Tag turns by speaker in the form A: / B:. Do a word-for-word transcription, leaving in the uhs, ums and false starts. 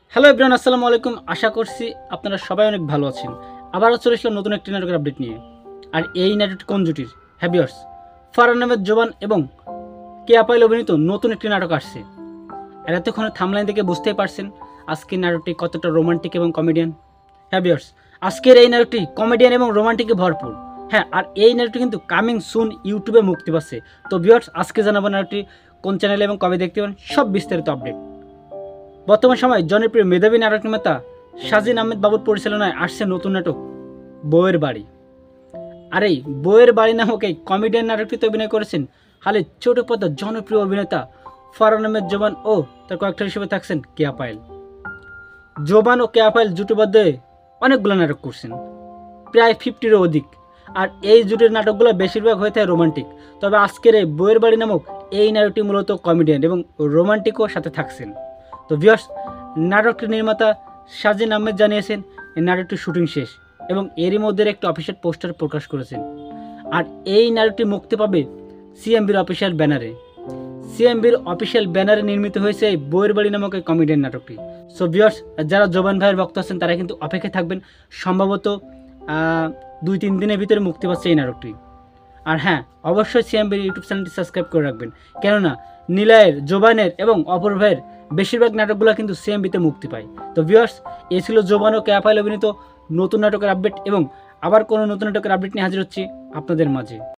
A: Hello everyone, আসসালামু আলাইকুম। আশা করছি আপনারা সবাই অনেক ভালো আছেন। আবারও চলে এসলাম নতুন একটি নাটকের আপডেট নিয়ে। আর এই নাটকটি কোন জুটির? হ্যাঁ ভিউয়ার্স, ফারহান আহমেদ জোবান এবং কেয়া পায়েল অভিনীত নতুন একটি নাটক আসছে। আর এতক্ষণে থামলাইন থেকে বুঝতেই পারছেন আজকের নাটকটি কতটা রোমান্টিক এবং কমেডিয়ান। হ্যাঁ ভিউয়ার্স, আজকের এই নাটকটি কমেডিয়ান এবং রোমান্টিকে ভরপুর। হ্যাঁ, আর এই নাটকটি কিন্তু কামিং সুন ইউটিউবে মুক্তি পাচ্ছে। তো ভিউয়ার্স, আজকে জানাবো নাটকটি কোন চ্যানেলে এবং কবে দেখতে পাবেন, সব বিস্তারিত আপডেট। বর্তমান সময় জনপ্রিয় মেধাবী নাটক নির্মাতা সাজিন আহমেদ বাবুর পরিচালনায় আসছে নতুন নাটক বউয়ের বাড়ি। আর এই বউয়ের বাড়ি নামক এই কমেডিয়ান নাটকটিতে অভিনয় করেছেন হালে ছোট পর্দার জনপ্রিয় অভিনেতা ফারহান আহমেদ জোবান ও তার কয়েকটা হিসেবে থাকছেন কেয়া পায়েল। জোবান ও কেয়া পায়েল জুটিবদ্ধ হয়ে অনেকগুলো নাটক করছেন, প্রায় ফিফটিরও অধিক। আর এই জুটির নাটকগুলো বেশিরভাগ হয়ে থাকে রোমান্টিক। তবে আজকের এই বউয়ের বাড়ি নামক এই নাটকটি মূলত কমেডিয়ান এবং রোমান্টিকও সাথে থাকছেন। তো ভিউয়ার্স, নাটকটির নির্মাতা সাজিন আহমেদ জানিয়েছেন এই নাটকটির শুটিং শেষ এবং এরই মধ্যে একটি অফিসিয়াল পোস্টার প্রকাশ করেছেন। আর এই নাটকটি মুক্তি পাবে সিএমবির অফিসিয়াল ব্যানারে। সিএমবির অফিসিয়াল ব্যানারে নির্মিত হয়েছে এই বউয়ের বাড়ি নামক এই কমেডিয়ান নাটকটি। সো ভিউয়ার্স, যারা জোবান ভাইয়ের ভক্ত আছেন তারা কিন্তু অপেক্ষায় থাকবেন। সম্ভবত দুই তিন দিনের ভিতরে মুক্তি পাচ্ছে এই নাটকটি। আর হ্যাঁ, অবশ্যই সিএমবির ইউটিউব চ্যানেলটি সাবস্ক্রাইব করে রাখবেন, কেননা নিলয়ের, জোবানের এবং অপর ভাইয়ের বেশিরভাগ নাটকগুলো কিন্তু সিএমবিতে মুক্তি পায়। তো ভিউয়ার্স, এ ছিল জোবান ও কেয়া পায়েল অভিনীত নতুন নাটকের আপডেট, এবং আবার কোনো নতুন নাটকের আপডেট নিয়ে হাজির হচ্ছি আপনাদের মাঝে।